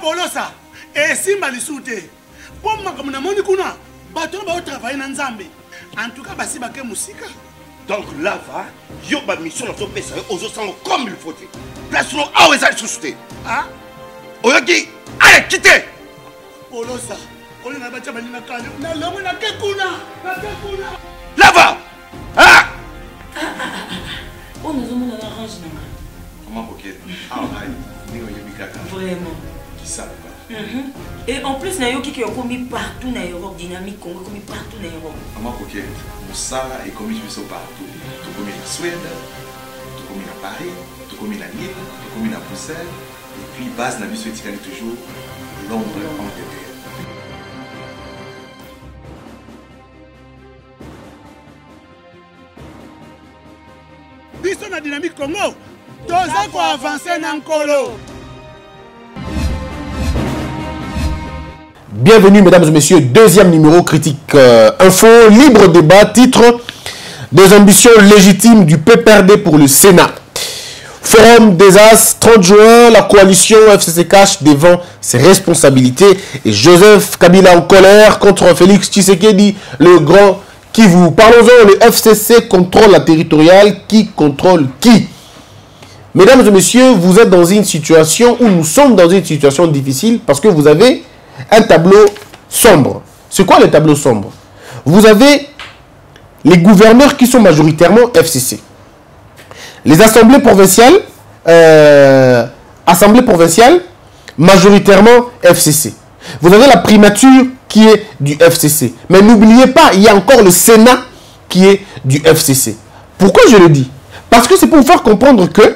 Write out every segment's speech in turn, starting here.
Polosa. Et si Malisouté. Pour moi, comme on a kuna, bateau va travailler dans Nzambe. En tout cas, basi baké musika. Donc là, va, yo ba mission dans ton pays, aux autres comme il faut. Place nous à où est suscité. Ah? Oyoki, allez, quittez. Polosa. On a battu ma ligne à Kanye. On a l'homme na Kekuna. Là-bas. Ah! On nous a arrangé. Comment ok? Ah, vraiment. Qui ça? Et en plus, Nayo qui est commis partout dans l'Europe, dynamique Congo commis partout dans l'Europe. Comment ok? Ça est commis partout. Tout commis en Suède, tout commis à Paris, tout commis à Lille, tout commis à Bruxelles. Et puis base la vie sur toujours Londres en Angleterre. Biso na dynamique Congo. Toza ko avancer na nkolo. Bienvenue mesdames et messieurs, deuxième numéro critique info, libre débat, titre des ambitions légitimes du PPRD pour le Sénat. Forum des As, 30 juin, la coalition FCC cache devant ses responsabilités et Joseph Kabila en colère contre Félix Tshisekedi, le grand Kivu. Parlons-en, le FCC contrôle la territoriale, qui contrôle qui? Mesdames et messieurs, vous êtes dans une situation où nous sommes dans une situation difficile parce que vous avez un tableau sombre. C'est quoi le tableau sombre? Vous avez les gouverneurs qui sont majoritairement FCC. Les assemblées provinciales, majoritairement FCC. Vous avez la primature qui est du FCC. Mais n'oubliez pas, il y a encore le Sénat qui est du FCC. Pourquoi je le dis? Parce que c'est pour vous faire comprendre que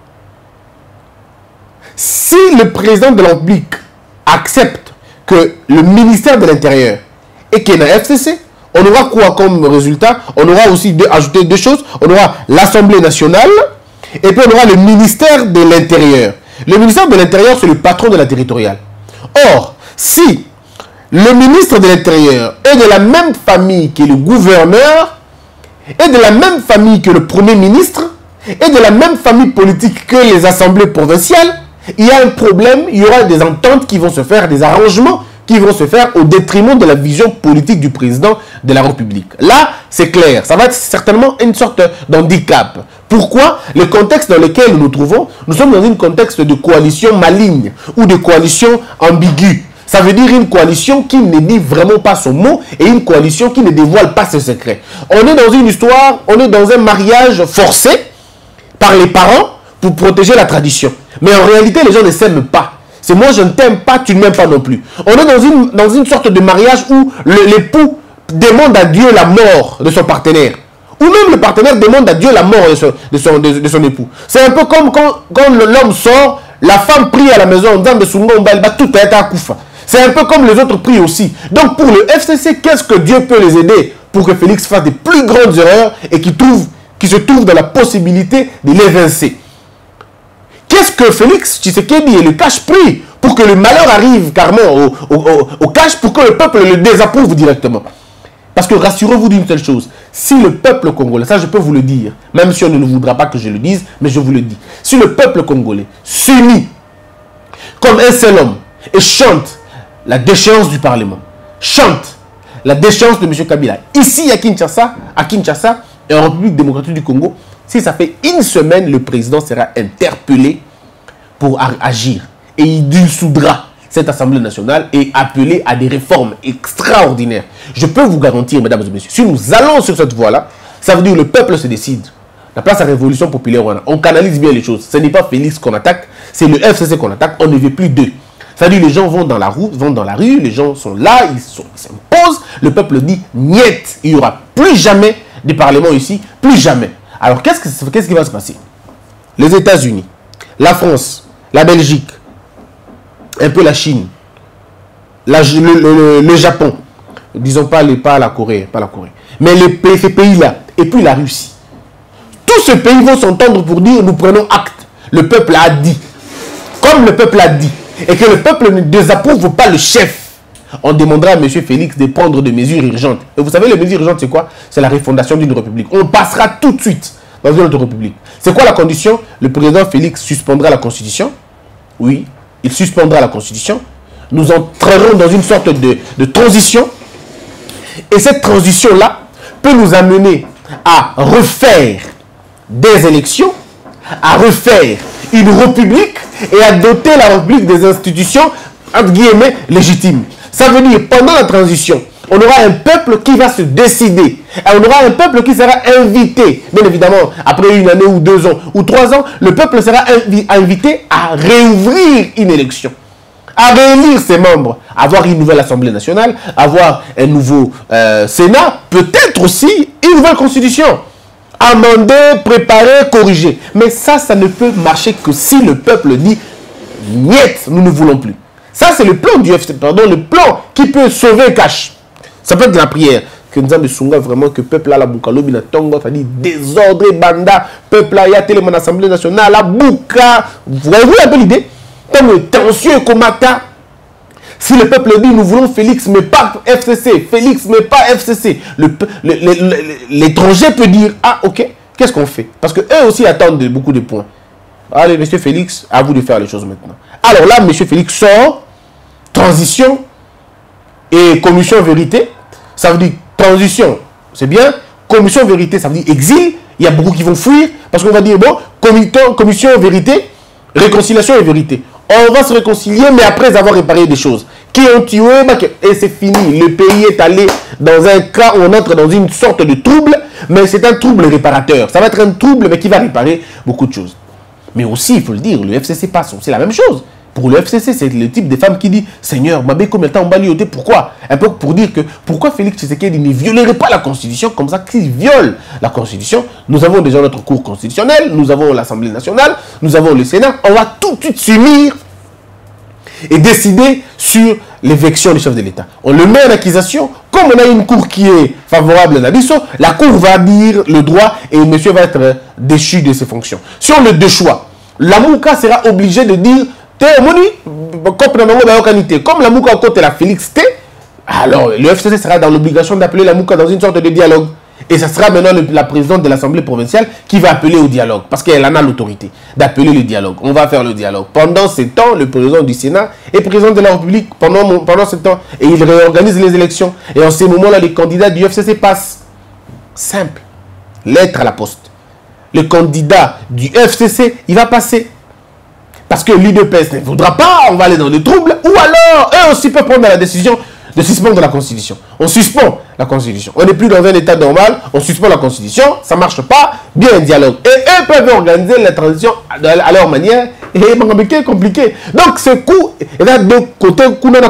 si le président de la République accepte que le ministère de l'Intérieur est qu'il y a un FCC, on aura quoi comme résultat? On aura aussi ajouté deux choses. On aura l'Assemblée nationale et puis on aura le ministère de l'Intérieur. Le ministère de l'Intérieur, c'est le patron de la territoriale. Or, si le ministre de l'Intérieur est de la même famille que le gouverneur, est de la même famille que le premier ministre, est de la même famille politique que les assemblées provinciales, il y a un problème, il y aura des ententes qui vont se faire, des arrangements qui vont se faire au détriment de la vision politique du président de la République. Là, c'est clair, ça va être certainement une sorte d'handicap. Pourquoi? Le contexte dans lequel nous nous trouvons, nous sommes dans un contexte de coalition maligne ou de coalition ambiguë. Ça veut dire une coalition qui ne dit vraiment pas son mot et une coalition qui ne dévoile pas ses secrets. On est dans une histoire, on est dans un mariage forcé par les parents pour protéger la tradition. Mais en réalité, les gens ne s'aiment pas. C'est moi, je ne t'aime pas, tu ne m'aimes pas non plus. On est dans une sorte de mariage où l'époux demande à Dieu la mort de son partenaire. Ou même le partenaire demande à Dieu la mort de son époux. C'est un peu comme quand l'homme sort, la femme prie à la maison en disant de Sungomba, elle va tout être à Koufa. C'est un peu comme les autres prient aussi. Donc pour le FCC, qu'est-ce que Dieu peut les aider pour que Félix fasse des plus grandes erreurs et qu'il se trouve dans la possibilité de l'évincer? Qu'est-ce que Félix Tshisekedi et le cash prie pour que le malheur arrive carrément au cash, pour que le peuple le désapprouve directement? Parce que rassurez-vous d'une telle chose, si le peuple congolais, ça je peux vous le dire, même si on ne voudra pas que je le dise, mais je vous le dis, si le peuple congolais s'unit comme un seul homme et chante la déchéance du Parlement, chante la déchéance de M. Kabila, ici à Kinshasa et en République démocratique du Congo, si ça fait une semaine, le président sera interpellé pour agir. Et il dissoudra cette Assemblée nationale et appeler à des réformes extraordinaires. Je peux vous garantir, mesdames et messieurs, si nous allons sur cette voie-là, ça veut dire que le peuple se décide. La place à la révolution populaire, on canalise bien les choses. Ce n'est pas Félix qu'on attaque, c'est le FCC qu'on attaque. On ne veut plus d'eux. Ça veut dire que les gens vont dans la rue, les gens sont là, ils s'imposent. Le peuple dit, niet, il n'y aura plus jamais de parlement ici, plus jamais. Alors, qu'est-ce qui va se passer? Les États-Unis, la France, la Belgique, un peu la Chine, le Japon, disons pas la Corée, mais ces pays-là, et puis la Russie. Tous ces pays vont s'entendre pour dire, nous prenons acte. Le peuple a dit. Comme le peuple a dit, et que le peuple ne désapprouve pas le chef, on demandera à M. Félix de prendre des mesures urgentes. Et vous savez, les mesures urgentes, c'est quoi? C'est la refondation d'une république. On passera tout de suite dans une autre république. C'est quoi la condition? Le président Félix suspendra la constitution. Oui. il suspendra la Constitution. Nous entrerons dans une sorte de transition. Et cette transition-là peut nous amener à refaire des élections, à refaire une république et à doter la république des institutions, entre guillemets, légitimes. Ça veut dire, pendant la transition, on aura un peuple qui va se décider. Et on aura un peuple qui sera invité. Bien évidemment, après 1 année ou 2 ans ou 3 ans, le peuple sera invité à réouvrir une élection, à réélire ses membres, avoir une nouvelle Assemblée nationale, avoir un nouveau Sénat, peut-être aussi une nouvelle constitution. Amender, préparer, corriger. Mais ça ne peut marcher que si le peuple dit « Niet, nous ne voulons plus ». Ça, c'est le plan du FC, pardon, le plan qui peut sauver Cash. Ça peut être de la prière. Que nous avons besoin vraiment que le peuple là, la Boukalo, la Tongo, c'est-à-dire désordre, banda, peuple là, il y a tellement l'Assemblée nationale, la Bouka. Vous voyez un peu l'idée? Comme tension et comata. Si le peuple dit nous voulons Félix, mais pas FCC, Félix, mais pas FCC, l'étranger peut dire ah, ok, qu'est-ce qu'on fait? Parce qu'eux aussi attendent beaucoup de points. Allez, monsieur Félix, à vous de faire les choses maintenant. Alors là, monsieur Félix sort, transition et commission vérité. Ça veut dire transition, c'est bien. Commission vérité, ça veut dire exil. Il y a beaucoup qui vont fuir parce qu'on va dire bon, commission vérité, réconciliation et vérité. On va se réconcilier, mais après avoir réparé des choses. Qui ont tué, et c'est fini. Le pays est allé dans un cas où on entre dans une sorte de trouble, mais c'est un trouble réparateur. Ça va être un trouble, mais qui va réparer beaucoup de choses. Mais aussi, il faut le dire, le FCC passe, c'est la même chose. Pour le FCC, c'est le type de femme qui dit « Seigneur, Mabé, combien de temps on va lioter ?» Pourquoi? Un peu pour dire que pourquoi Félix Tshisekedi ne violerait pas la Constitution comme ça qu'il viole la Constitution. Nous avons déjà notre cour constitutionnelle, nous avons l'Assemblée nationale, nous avons le Sénat. On va tout de suite s'unir et décider sur l'éviction du chef de l'État. On le met en accusation. Comme on a une cour qui est favorable à la disso, la cour va dire le droit et le monsieur va être déchu de ses fonctions. Si on le déchoit, la Mouka sera obligée de dire comme la Mouka côté la Félix T, alors le FCC sera dans l'obligation d'appeler la Mouka dans une sorte de dialogue. Et ce sera maintenant la présidente de l'Assemblée provinciale qui va appeler au dialogue. Parce qu'elle en a l'autorité d'appeler le dialogue. On va faire le dialogue. Pendant ce temps, le président du Sénat est président de la République pendant ce temps. Et il réorganise les élections. Et en ces moments-là, les candidats du FCC passent. Simple. Lettre à la poste. Le candidat du FCC, il va passer. Parce que l'UDPS ne voudra pas, on va aller dans le trouble. Ou alors, eux aussi peuvent prendre la décision de suspendre la Constitution. On suspend la Constitution. On n'est plus dans un état normal, on suspend la Constitution, ça ne marche pas, bien un dialogue. Et eux peuvent organiser la transition à leur manière, et c'est compliqué. Donc ce coup, il y a deux côtés,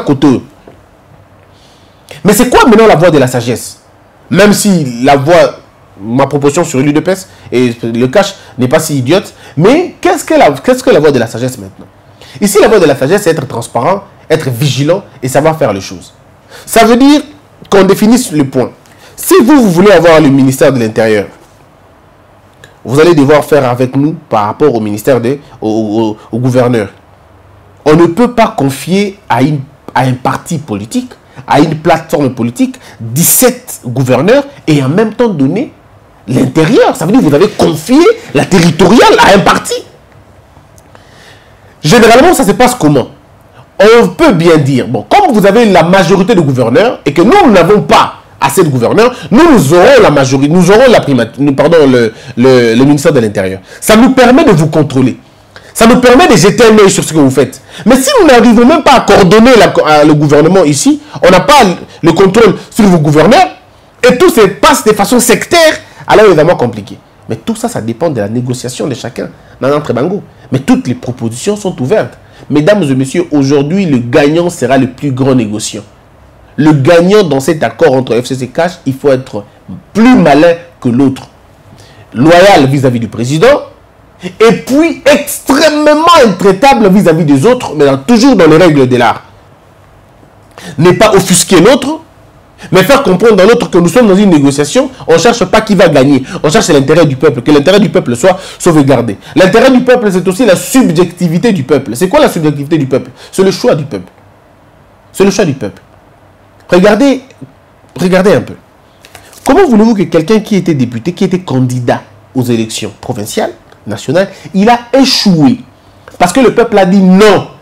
mais c'est quoi maintenant la voie de la sagesse? Même si la voie, ma proposition sur l'UDPS et le cash n'est pas si idiote, mais qu'est-ce que la voie de la sagesse maintenant? Ici, la voie de la sagesse, c'est être transparent, être vigilant et savoir faire les choses. Ça veut dire qu'on définisse le point. Si vous voulez avoir le ministère de l'Intérieur, vous allez devoir faire avec nous par rapport au ministère au gouverneur. On ne peut pas confier à un parti politique, à une plateforme politique, 17 gouverneurs et en même temps donner l'intérieur. Ça veut dire que vous avez confié la territoriale à un parti. Généralement, ça se passe comment? On peut bien dire, bon, comme vous avez la majorité de gouverneurs et que nous n'avons pas assez de gouverneurs, nous aurons la majorité, nous aurons la primature, pardon, le ministère de l'Intérieur. Ça nous permet de vous contrôler. Ça nous permet de jeter un œil sur ce que vous faites. Mais si nous n'arrivons même pas à coordonner le gouvernement ici, on n'a pas le contrôle sur vos gouverneurs et tout se passe de façon sectaire, alors évidemment compliqué. Mais tout ça, ça dépend de la négociation de chacun dans notre bango. Mais toutes les propositions sont ouvertes. Mesdames et messieurs, aujourd'hui, le gagnant sera le plus grand négociant. Le gagnant dans cet accord entre FCC Cash, il faut être plus malin que l'autre. Loyal vis-à-vis du président, et puis extrêmement intraitable vis-à-vis des autres, mais toujours dans les règles de l'art. Ne pas offusquer l'autre, mais faire comprendre à l'autre que nous sommes dans une négociation, on ne cherche pas qui va gagner, on cherche l'intérêt du peuple, que l'intérêt du peuple soit sauvegardé. L'intérêt du peuple, c'est aussi la subjectivité du peuple. C'est quoi la subjectivité du peuple? C'est le choix du peuple. C'est le choix du peuple. Regardez un peu. Comment voulez-vous que quelqu'un qui était député, qui était candidat aux élections provinciales, nationales, il a échoué? Parce que le peuple a dit non.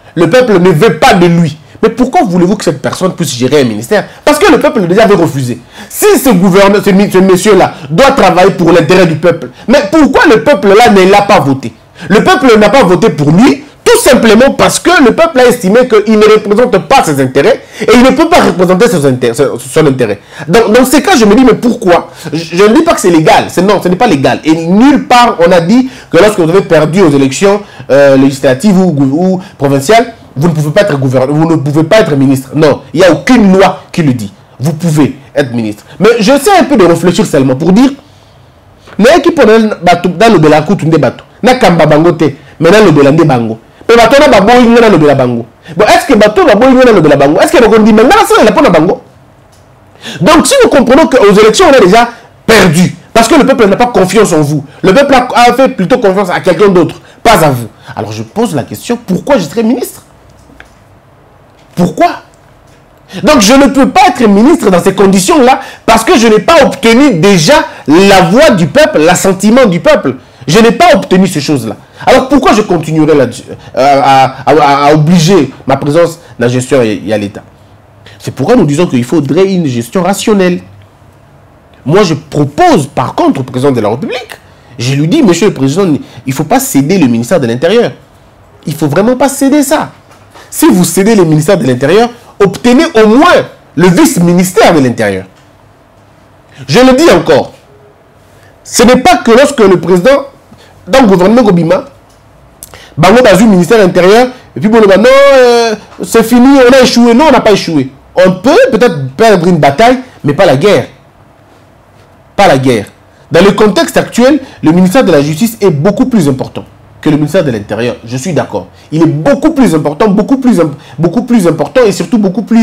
Le peuple ne veut pas de lui. Mais pourquoi voulez-vous que cette personne puisse gérer un ministère? Parce que le peuple déjà avait refusé. Si ce gouverneur, ce monsieur-là, doit travailler pour l'intérêt du peuple, mais pourquoi le peuple-là ne l'a pas voté? Le peuple n'a pas voté pour lui, tout simplement parce que le peuple a estimé qu'il ne représente pas ses intérêts et il ne peut pas représenter son intérêt. Dans ces cas, je me dis, mais pourquoi? Je ne dis pas que c'est légal. Non, ce n'est pas légal. Et nulle part, on a dit que lorsque vous avez perdu aux élections législatives ou provinciales, vous ne pouvez pas être gouverneur, vous ne pouvez pas être ministre. Non, il n'y a aucune loi qui le dit. Vous pouvez être ministre. Mais j'essaie un peu de réfléchir seulement pour dire, mais qui pendant dans le Belakou tunde bateau, na kamba bango te, mais dans le Belande bango. Mais bateau na babo il dans le Belabango. Bon, est-ce que bateau babo il dans le Belabango? Est-ce que on dit maintenant ça il a pas na bango? Donc si nous comprenons qu'aux élections on a déjà perdu, parce que le peuple n'a pas confiance en vous, le peuple a fait plutôt confiance à quelqu'un d'autre, pas à vous. Alors je pose la question, pourquoi je serai ministre? Pourquoi? Donc je ne peux pas être ministre dans ces conditions-là parce que je n'ai pas obtenu déjà la voix du peuple, l'assentiment du peuple. Je n'ai pas obtenu ces choses-là. Alors pourquoi je continuerai à obliger ma présence dans la gestion et à l'État? C'est pourquoi nous disons qu'il faudrait une gestion rationnelle. Moi je propose par contre au président de la République, je lui dis, monsieur le président, il ne faut pas céder le ministère de l'Intérieur. Il ne faut vraiment pas céder ça. Si vous cédez le ministère de l'Intérieur, obtenez au moins le vice-ministère de l'Intérieur. Je le dis encore. Ce n'est pas que lorsque le président, dans le gouvernement Gobima, Bango a eu le ministère de l'Intérieur, et puis bon, non, c'est fini, on a échoué. Non, on n'a pas échoué. On peut peut-être perdre une bataille, mais pas la guerre. Pas la guerre. Dans le contexte actuel, le ministère de la Justice est beaucoup plus important que le ministère de l'Intérieur. Je suis d'accord. Il est beaucoup plus important, beaucoup plus important et surtout beaucoup plus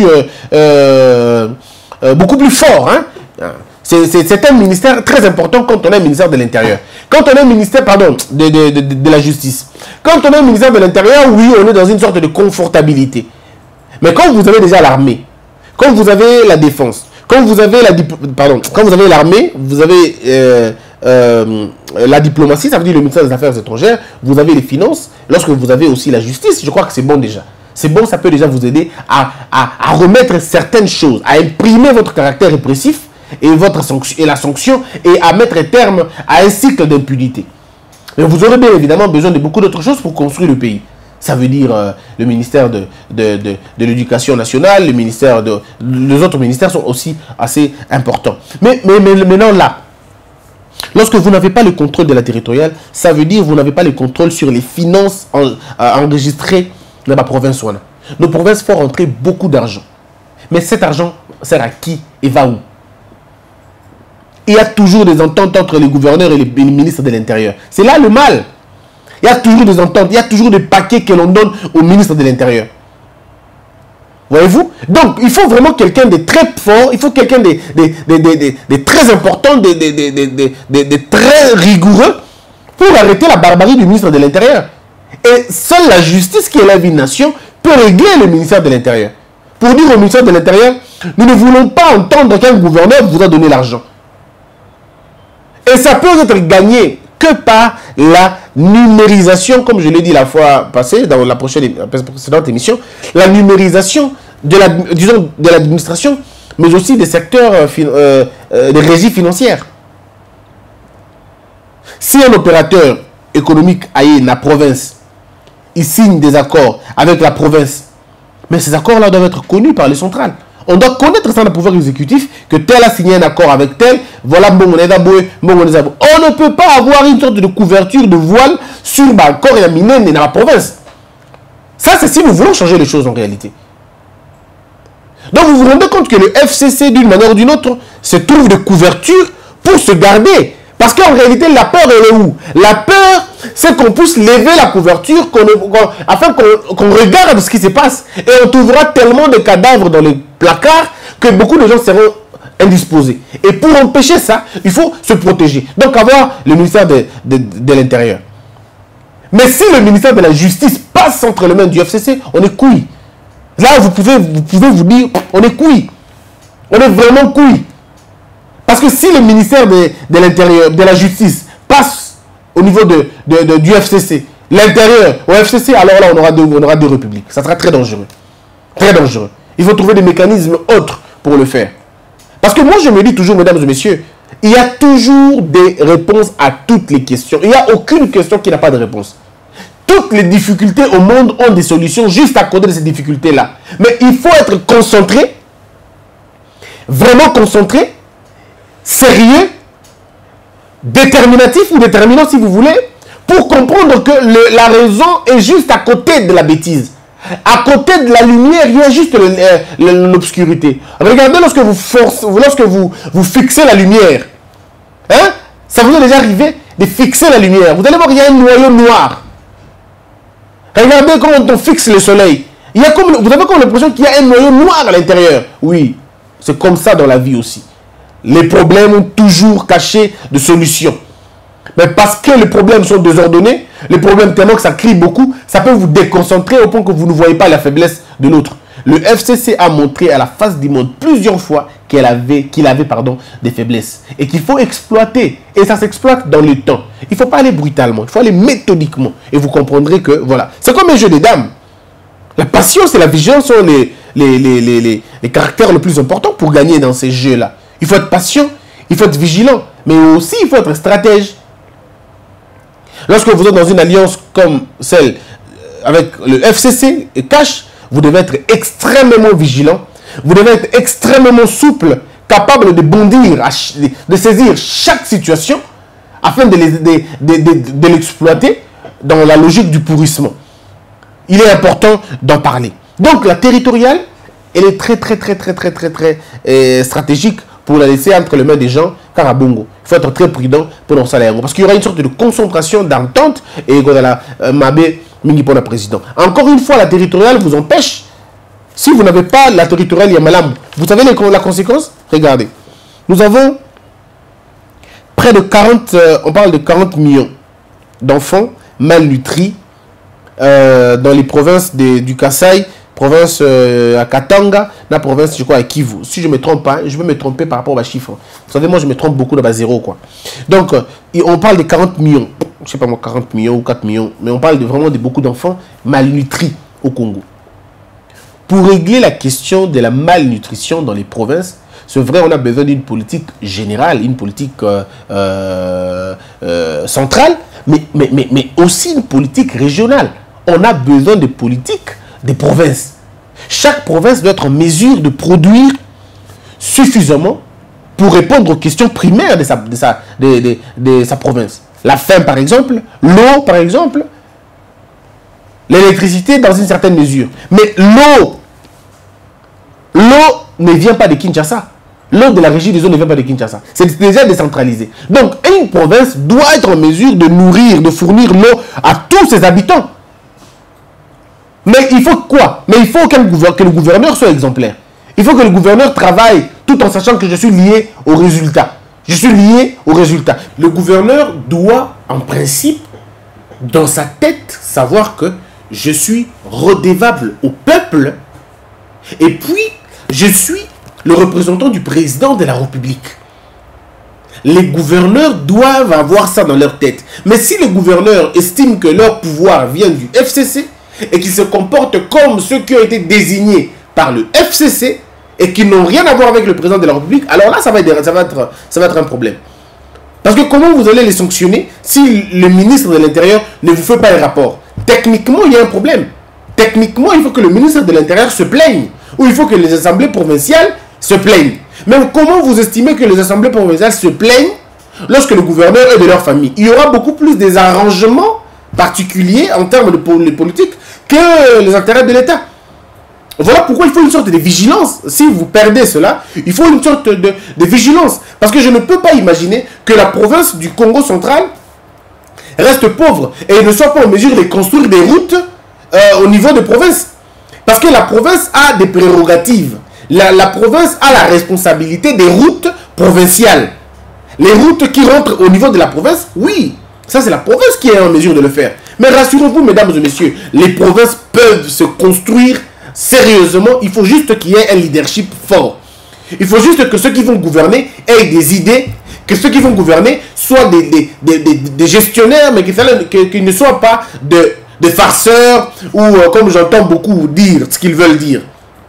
fort. Hein? C'est un ministère très important quand on a un ministère de l'Intérieur. Quand on a un ministère, pardon, de la Justice. Quand on a un ministère de l'Intérieur, oui, on est dans une sorte de confortabilité. Mais quand vous avez déjà l'armée, quand vous avez la défense, quand vous avez l'armée, vous avez la diplomatie, ça veut dire le ministère des Affaires étrangères, vous avez les finances, lorsque vous avez aussi la justice, je crois que c'est bon déjà. C'est bon, ça peut déjà vous aider à remettre certaines choses, à imprimer votre caractère répressif et la sanction et à mettre terme à un cycle d'impunité. Mais vous aurez bien évidemment besoin de beaucoup d'autres choses pour construire le pays. Ça veut dire le ministère de l'Éducation nationale, les autres ministères sont aussi assez importants. Mais maintenant là, lorsque vous n'avez pas le contrôle de la territoriale, ça veut dire que vous n'avez pas le contrôle sur les finances enregistrées dans la province. Nos provinces font rentrer beaucoup d'argent. Mais cet argent sert à qui et va où? Il y a toujours des ententes entre les gouverneurs et les ministres de l'Intérieur. C'est là le mal. Il y a toujours des ententes, il y a toujours des paquets que l'on donne au ministre de l'Intérieur. Voyez-vous? Donc, il faut vraiment quelqu'un de très fort, il faut quelqu'un de très important, de très rigoureux pour arrêter la barbarie du ministre de l'Intérieur. Et seule la justice qui élève une nation peut régler le ministère de l'Intérieur. Pour dire au ministère de l'Intérieur, nous ne voulons pas entendre qu'un gouverneur vous a donné l'argent. Et ça peut être gagné que par la numérisation, comme je l'ai dit la fois passée, dans la précédente émission, la numérisation de l'administration, mais aussi des secteurs des régies financières. Si un opérateur économique aille dans la province, il signe des accords avec la province, mais ces accords-là doivent être connus par les centrales. On doit connaître ça dans le pouvoir exécutif, que tel a signé un accord avec tel, voilà, on ne peut pas avoir une sorte de couverture de voile sur l'accord et la mine dans la province. Ça, c'est si nous voulons changer les choses en réalité. Donc, vous vous rendez compte que le FCC, d'une manière ou d'une autre, se trouve de couverture pour se garder. Parce qu'en réalité, la peur, elle est où? La peur, c'est qu'on puisse lever la couverture afin qu'on regarde ce qui se passe. Et on trouvera tellement de cadavres dans les placards que beaucoup de gens seront indisposés. Et pour empêcher ça, il faut se protéger. Donc avoir le ministère de l'Intérieur. Mais si le ministère de la Justice passe entre les mains du FCC, on est couilles. Là, vous pouvez vous dire, on est couilles. On est vraiment couilles. Parce que si le ministère de l'Intérieur, de la Justice, passe au niveau du FCC, l'intérieur, au FCC, alors là, on aura deux républiques. Ça sera très dangereux. Très dangereux. Il faut trouver des mécanismes autres pour le faire. Parce que moi, je me dis toujours, mesdames et messieurs, il y a toujours des réponses à toutes les questions. Il n'y a aucune question qui n'a pas de réponse. Toutes les difficultés au monde ont des solutions juste à côté de ces difficultés-là. Mais il faut être concentré, vraiment concentré, sérieux, déterminatif ou déterminant si vous voulez, pour comprendre que la raison est juste à côté de la bêtise. À côté de la lumière, il y a juste l'obscurité. Regardez lorsque vous fixez la lumière. Hein? Ça vous est déjà arrivé de fixer la lumière. Vous allez voir qu'il y a un noyau noir. Regardez comment on fixe le soleil. Vous avez comme l'impression qu'il y a un noyau noir à l'intérieur. Oui, c'est comme ça dans la vie aussi. Les problèmes ont toujours caché de solutions. Mais parce que les problèmes sont désordonnés, les problèmes tellement que ça crie beaucoup, ça peut vous déconcentrer au point que vous ne voyez pas la faiblesse de l'autre. Le FCC a montré à la face du monde plusieurs fois qu'il avait des faiblesses et qu'il faut exploiter. Et ça s'exploite dans le temps. Il ne faut pas aller brutalement, il faut aller méthodiquement. Et vous comprendrez que, voilà, c'est comme un jeu des dames. La patience et la vigilance sont les caractères les plus importants pour gagner dans ces jeux-là. Il faut être patient, il faut être vigilant, mais aussi il faut être stratège. Lorsque vous êtes dans une alliance comme celle avec le FCC et Cash, vous devez être extrêmement vigilant, vous devez être extrêmement souple, capable de bondir, de saisir chaque situation afin de l'exploiter dans la logique du pourrissement. Il est important d'en parler. Donc la territoriale, elle est très stratégique pour la laisser entre les mains des gens Karabongo. Il faut être très prudent pour lancer à l'aéroport. Parce qu'il y aura une sorte de concentration d'entente et voilà, Mabé Mingi pour le président. Encore une fois, la territoriale vous empêche. Si vous n'avez pas la territoriale Yamalam, vous savez la conséquence? Regardez. Nous avons près de 40, on parle de 40 millions d'enfants malnutris dans les provinces du Kasaï, province à Katanga, la province, je crois, à Kivu. Si je ne me trompe pas, je vais me tromper par rapport aux chiffres. Vous savez, moi, je me trompe beaucoup dans ma zéro, quoi. Donc, on parle de 40 millions. Je ne sais pas moi, 40 millions ou 4 millions. Mais on parle vraiment de beaucoup d'enfants malnutris au Congo. Pour régler la question de la malnutrition dans les provinces, c'est vrai, on a besoin d'une politique générale, une politique centrale, mais aussi une politique régionale. On a besoin de politiques des provinces. Chaque province doit être en mesure de produire suffisamment pour répondre aux questions primaires de sa province. La faim, par exemple, l'eau, par exemple, l'électricité dans une certaine mesure. Mais l'eau ne vient pas de Kinshasa. L'eau de la régie des eaux ne vient pas de Kinshasa. C'est déjà décentralisé. Donc, une province doit être en mesure de nourrir, de fournir l'eau à tous ses habitants. Mais il faut quoi? Mais il faut que le gouverneur soit exemplaire. Il faut que le gouverneur travaille tout en sachant que je suis lié au résultat. Je suis lié au résultat. Le gouverneur doit, en principe, dans sa tête, savoir que je suis redevable au peuple et puis je suis le représentant du président de la République. Les gouverneurs doivent avoir ça dans leur tête. Mais si les gouverneurs estiment que leur pouvoir vient du FCC, et qui se comportent comme ceux qui ont été désignés par le FCC et qui n'ont rien à voir avec le président de la République, alors là, ça va être un problème. Parce que comment vous allez les sanctionner si le ministre de l'Intérieur ne vous fait pas un rapport? Techniquement, il y a un problème. Techniquement, il faut que le ministre de l'Intérieur se plaigne. Ou il faut que les assemblées provinciales se plaignent. Mais comment vous estimez que les assemblées provinciales se plaignent lorsque le gouverneur est de leur famille? Il y aura beaucoup plus des arrangements particuliers en termes de politique que les intérêts de l'État. Voilà pourquoi il faut une sorte de vigilance. Si vous perdez cela, il faut une sorte de vigilance. Parce que je ne peux pas imaginer que la province du Congo central reste pauvre et ne soit pas en mesure de construire des routes au niveau de province. Parce que la province a des prérogatives. La province a la responsabilité des routes provinciales. Les routes qui rentrent au niveau de la province, oui, ça c'est la province qui est en mesure de le faire. Mais rassurez-vous, mesdames et messieurs, les provinces peuvent se construire sérieusement. Il faut juste qu'il y ait un leadership fort. Il faut juste que ceux qui vont gouverner aient des idées que ceux qui vont gouverner soient des gestionnaires, mais qu'ils ne soient pas de farceurs ou, comme j'entends beaucoup dire, ce qu'ils veulent dire.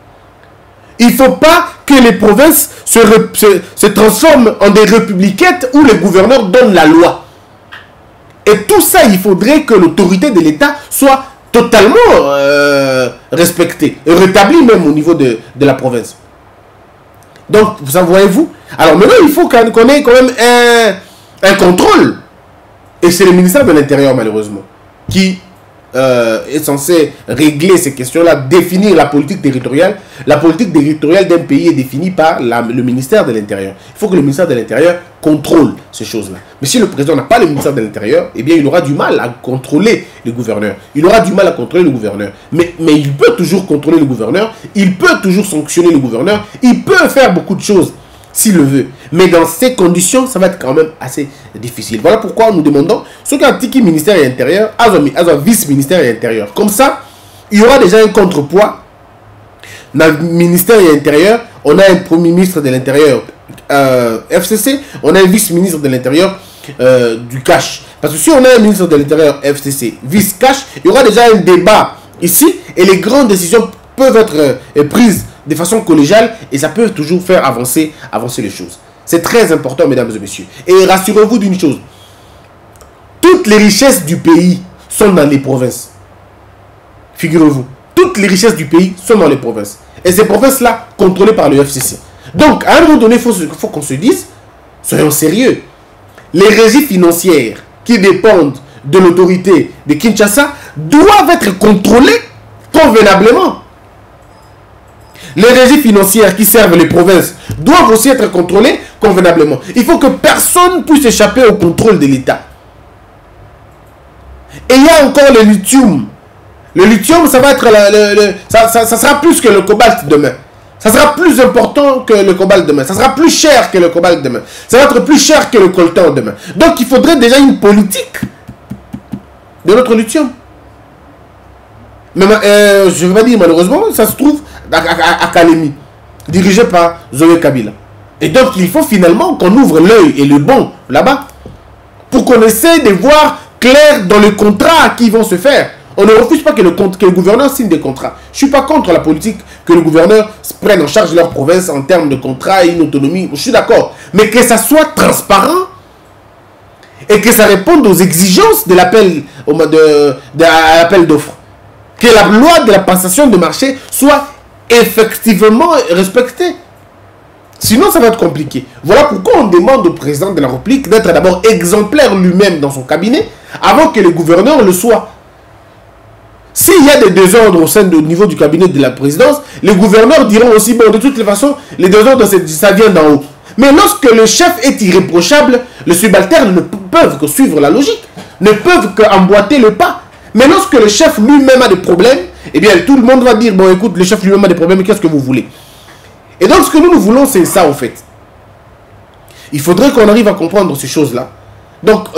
Il ne faut pas que les provinces se transforment en des républiquettes où les gouverneurs donnent la loi. Et tout ça, il faudrait que l'autorité de l'État soit totalement respectée, et rétablie même au niveau de la province. Donc, vous en voyez-vous? Alors maintenant, il faut qu'on ait quand même un contrôle. Et c'est le ministère de l'Intérieur, malheureusement, qui est censé régler ces questions-là, définir la politique territoriale. La politique territoriale d'un pays est définie par le ministère de l'Intérieur. Il faut que le ministère de l'Intérieur contrôle ces choses-là. Mais si le président n'a pas le ministère de l'Intérieur, eh bien, il aura du mal à contrôler le gouverneur. Il aura du mal à contrôler le gouverneur. Mais il peut toujours contrôler le gouverneur. Il peut toujours sanctionner le gouverneur. Il peut faire beaucoup de choses s'il le veut. Mais dans ces conditions, ça va être quand même assez difficile. Voilà pourquoi nous demandons ce qu'un petit ministère et intérieur, un vice-ministère et intérieur. Comme ça, il y aura déjà un contrepoids. Dans le ministère et intérieur, on a un premier ministre de l'Intérieur FCC, on a un vice-ministre de l'Intérieur du cash. Parce que si on a un ministre de l'Intérieur FCC, vice-cash, il y aura déjà un débat ici et les grandes décisions peuvent être prises de façon collégiale et ça peut toujours faire avancer les choses. C'est très important, mesdames et messieurs. Et rassurez-vous d'une chose, toutes les richesses du pays sont dans les provinces. Figurez-vous, toutes les richesses du pays sont dans les provinces. Et ces provinces-là, contrôlées par le FCC. Donc, à un moment donné, il faut qu'on se dise, soyons sérieux. Les régies financières qui dépendent de l'autorité de Kinshasa doivent être contrôlées convenablement. Les régies financières qui servent les provinces doivent aussi être contrôlées convenablement. Il faut que personne puisse échapper au contrôle de l'État. Et il y a encore le lithium. Le lithium, ça va être ça sera plus que le cobalt demain. Ça sera plus important que le cobalt demain. Ça sera plus cher que le cobalt demain. Ça va être plus cher que le coltan demain. Donc il faudrait déjà une politique de notre lithium. Mais je ne vais pas dire malheureusement, ça se trouve à Kalemi, dirigé par Zoé Kabila. Et donc il faut finalement qu'on ouvre l'œil et le bon là-bas pour qu'on essaie de voir clair dans les contrats qui vont se faire. On ne refuse pas que le gouverneur signe des contrats. Je ne suis pas contre la politique que le gouverneur prenne en charge leur province en termes de contrats et une autonomie. Je suis d'accord. Mais que ça soit transparent et que ça réponde aux exigences de l'appel d'offres. Que la loi de la passation de marché soit effectivement respectée. Sinon, ça va être compliqué. Voilà pourquoi on demande au président de la République d'être d'abord exemplaire lui-même dans son cabinet avant que le gouverneur le soit. S'il y a des désordres au niveau du cabinet de la présidence, les gouverneurs diront aussi, bon, de toutes les façons, les désordres, ça vient d'en haut. Mais lorsque le chef est irréprochable, les subalternes ne peuvent que suivre la logique, ne peuvent qu'emboîter le pas. Mais lorsque le chef lui-même a des problèmes, eh bien, tout le monde va dire, bon, écoute, le chef lui-même a des problèmes, qu'est-ce que vous voulez? Et donc, ce que nous voulons, c'est ça, en fait. Il faudrait qu'on arrive à comprendre ces choses-là. Donc,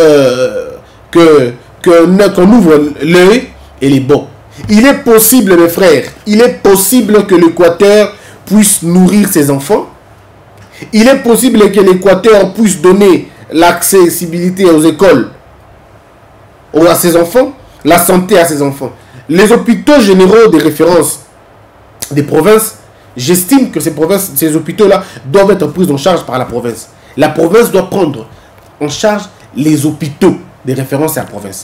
qu'on ouvre l'œil et les bons. Il est possible, mes frères, il est possible que l'Équateur puisse nourrir ses enfants. Il est possible que l'Équateur puisse donner l'accessibilité aux écoles à ses enfants, la santé à ses enfants. Les hôpitaux généraux de référence des provinces, j'estime que ces hôpitaux-là doivent être pris en charge par la province. La province doit prendre en charge les hôpitaux de référence à la province.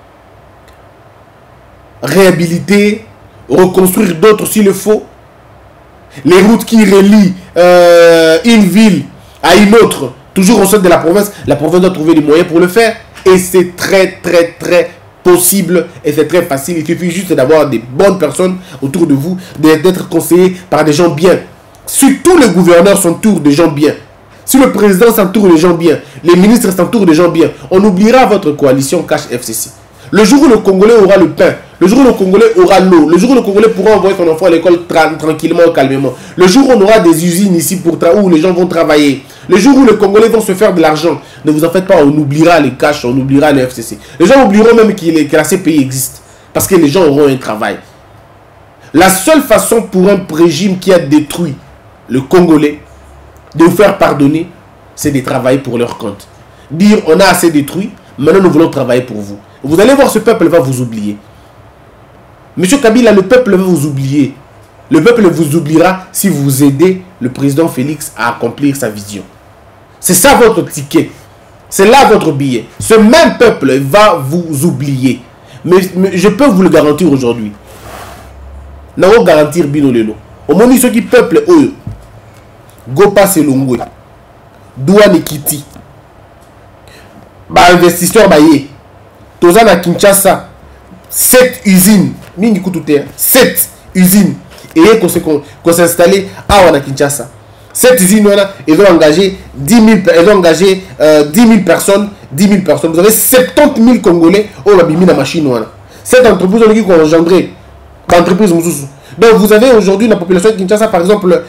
Réhabiliter, reconstruire d'autres s'il le faut. Les routes qui relient une ville à une autre, toujours au sein de la province doit trouver les moyens pour le faire. Et c'est très possible et c'est très facile. Il suffit juste d'avoir des bonnes personnes autour de vous, d'être conseillé par des gens bien. Si tous les gouverneurs s'entourent de gens bien, si le président s'entoure de gens bien, les ministres s'entourent de gens bien, on oubliera votre coalition Cash FCC. Le jour où le Congolais aura le pain, le jour où le Congolais aura l'eau, le jour où le Congolais pourra envoyer son enfant à l'école tranquillement, calmement, le jour où on aura des usines ici où les gens vont travailler, le jour où les Congolais vont se faire de l'argent, ne vous en faites pas, on oubliera les cash, on oubliera les FCC. Les gens oublieront même que la CPI existe, parce que les gens auront un travail. La seule façon pour un régime qui a détruit le Congolais de vous faire pardonner, c'est de travailler pour leur compte. Dire on a assez détruit, maintenant nous voulons travailler pour vous. Vous allez voir, ce peuple va vous oublier. Monsieur Kabila, le peuple va vous oublier. Le peuple vous oubliera si vous aidez le président Félix à accomplir sa vision. C'est ça votre ticket. C'est là votre billet. Ce même peuple va vous oublier. Mais je peux vous le garantir aujourd'hui. Nous allons garantir Bino Lelo. Au moment où ceux qui peuple eux, Gopa Selongwe, Douane Kiti, investisseur Baye, Tozan à Kinshasa, 7 usines, 7 usines, et qu'on s'est installé à Kinshasa. Cette usine, ils ont engagé 10 000 personnes. Vous avez 70 000 Congolais qui ont mis la machine. Cette entreprise qui a engendré l'entreprise. Donc vous avez aujourd'hui la population de Kinshasa, par exemple,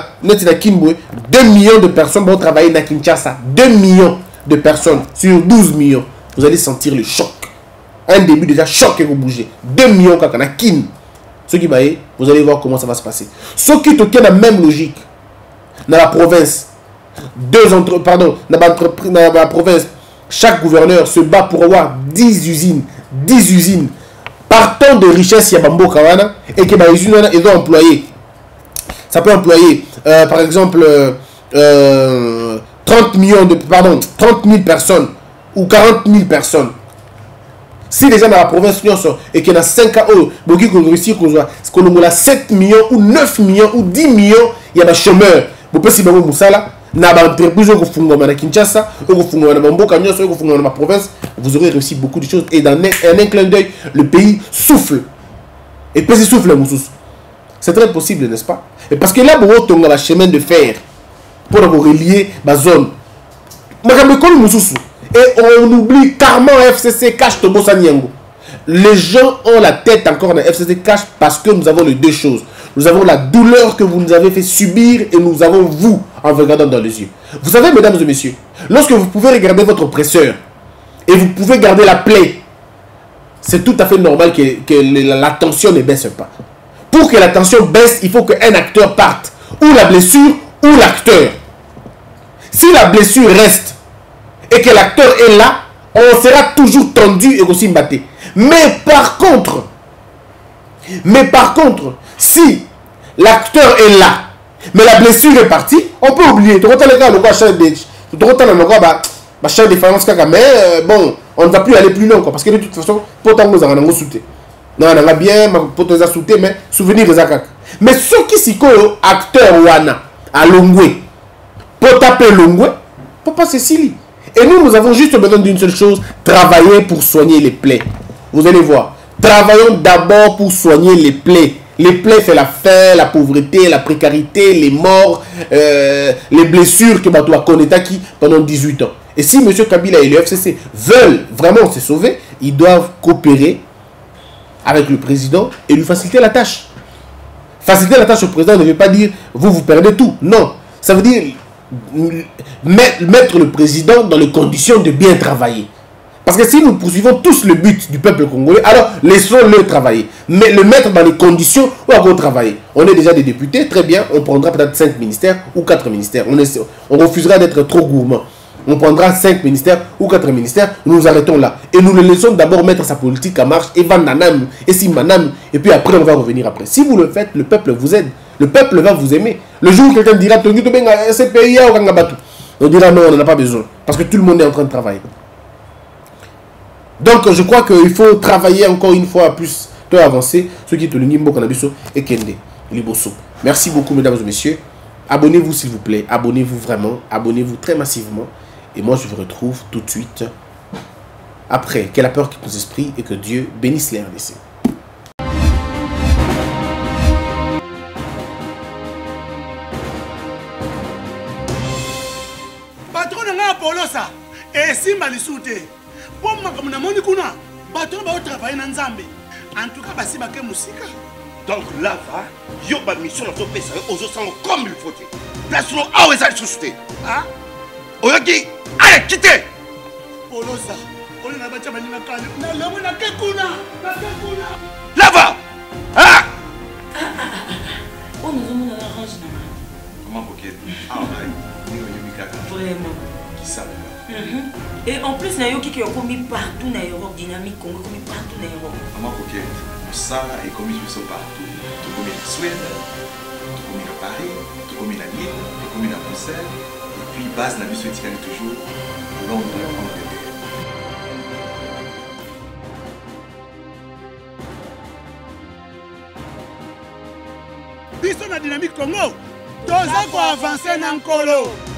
2 millions de personnes vont travailler à Kinshasa. 2 millions de personnes sur 12 millions. Vous allez sentir le choc. Un début déjà choc et vous bougez. 2 millions quand on a Kin. Ceux qui baillent, vous allez voir comment ça va se passer. Ceux qui ont la même logique. Dans la province, dans la province, chaque gouverneur se bat pour avoir 10 usines. 10 usines. Partant de richesse, il y a Bambo Kawana. Et que les usines, ils ont employé. Ça peut employer, par exemple, 30 000 personnes. Ou 40 000 personnes. Si les gens dans la province et qu'il y a 5 ans, ils réussir qu'on a 7 millions ou 9 millions ou 10 millions, il y a des chômeurs. Vous pouvez savoir que Kinshasa, dans ma province, vous aurez réussi beaucoup de choses. Et dans un clin d'œil, le pays souffle. Et puis il souffle, c'est très possible, n'est-ce pas? Et parce que là, on a un chemin de fer pour relier la zone. Et on oublie carrément FCC Cash Tobosa Nyango. Les gens ont la tête encore dans FCC Cash parce que nous avons les deux choses. Nous avons la douleur que vous nous avez fait subir et nous avons vous en vous regardant dans les yeux. Vous savez, mesdames et messieurs, lorsque vous pouvez regarder votre oppresseur et vous pouvez garder la plaie, c'est tout à fait normal que la tension ne baisse pas. Pour que la tension baisse, il faut qu'un acteur parte. Ou la blessure, ou l'acteur. Si la blessure reste et que l'acteur est là, on sera toujours tendu et aussi battu. Mais par contre, si l'acteur est là, mais la blessure est partie, on peut oublier. Mais bon, on ne va plus aller plus loin, parce que de toute façon, pourtant nous avons sauté. Non, on a bien, pour te sauter, mais souvenir des actes. Mais ceux qui s'y collent, acteur Wana, à Longwe, pour taper Longwe, pour pas Cécilie. Et nous avons juste besoin d'une seule chose, travailler pour soigner les plaies. Vous allez voir. Travaillons d'abord pour soigner les plaies. Les plaies, c'est la faim, la pauvreté, la précarité, les morts, les blessures que Batou a connues pendant 18 ans. Et si M. Kabila et le FCC veulent vraiment se sauver, ils doivent coopérer avec le président et lui faciliter la tâche. Faciliter la tâche au président ne veut pas dire vous perdez tout. Non. Ça veut dire mettre le président dans les conditions de bien travailler. Parce que si nous poursuivons tous le but du peuple congolais, alors laissons-le travailler. Mais le mettre dans les conditions où on va travailler. On est déjà des députés, très bien, on prendra peut-être 5 ministères ou 4 ministères. On refusera d'être trop gourmand. On prendra 5 ministères ou 4 ministères, nous nous arrêtons là. Et nous le laissons d'abord mettre sa politique en marche, et Vandanam, et Simanam, et puis après on va revenir après. Si vous le faites, le peuple vous aide. Le peuple va vous aimer. Le jour où quelqu'un dira, on dira non, on n'en a pas besoin. Parce que tout le monde est en train de travailler. Donc je crois qu'il faut travailler encore une fois plus, avancer, ce qui est le Nimbo Kanabiso et Kende Liboso. Merci beaucoup mesdames et messieurs. Abonnez-vous s'il vous plaît, abonnez-vous vraiment, abonnez-vous très massivement. Et moi je vous retrouve tout de suite après. Que la peur quitte nos esprits et que Dieu bénisse les RDC. Patron n'a pas ça. Et si malisouté. Pour moi, comme on a kuna, bateau va travailler dans Nzambe. En tout cas, basi baké musika. Donc là, yo ba mission na topé ça, ozo sango comme il faut. Place no awe za susute. Ah? Oyoki, allez quitter. Polosa, on n'a pas tchama ni na kale. Na lomo na kekuna, na kekuna. Là-bas. Ah! Oh, nous avons arrangé. Maman coquette. Ah, Vraiment. Qui ça? Et en plus, na yo qui est commis partout dans l'Europe, dynamique Congo commis partout dans l'Europe. Maman coquette. Ça est commis partout. Tout comme en Suède, tout comme en Paris, tout comme en Lille, tout comme en Bruxelles. Et puis base na biso etikali toujours Londres, Angleterre. Biso na dynamique Congo, toza ko avancer na nkolo.